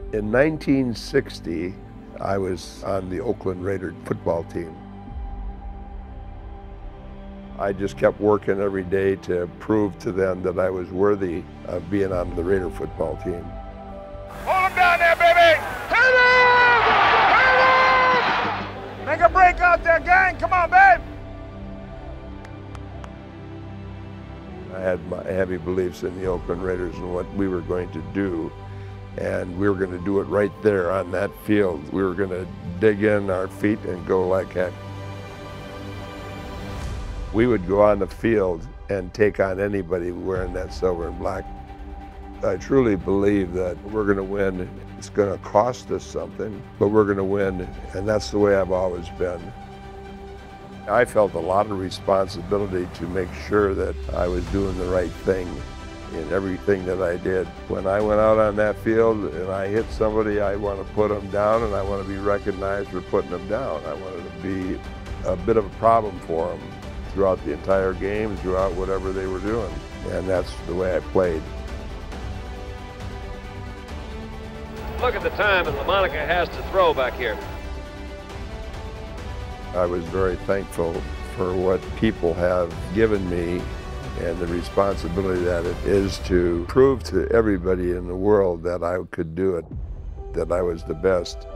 In 1960, I was on the Oakland Raider football team. I just kept working every day to prove to them that I was worthy of being on the Raider football team. Hold him down there, baby! Hit him! Hit him! Make a break out there, gang! Come on, babe! I had my heavy beliefs in the Oakland Raiders and what we were going to do. And we were going to do it right there on that field. We were going to dig in our feet and go like heck. We would go on the field and take on anybody wearing that silver and black. I truly believe that we're going to win. It's going to cost us something, but we're going to win, and that's the way I've always been. I felt a lot of responsibility to make sure that I was doing the right thing in everything that I did. When I went out on that field and I hit somebody, I want to put them down and I want to be recognized for putting them down. I wanted to be a bit of a problem for them throughout the entire game, throughout whatever they were doing. And that's the way I played. Look at the time that LaMonica has to throw back here. I was very thankful for what people have given me and the responsibility that it is to prove to everybody in the world that I could do it, that I was the best.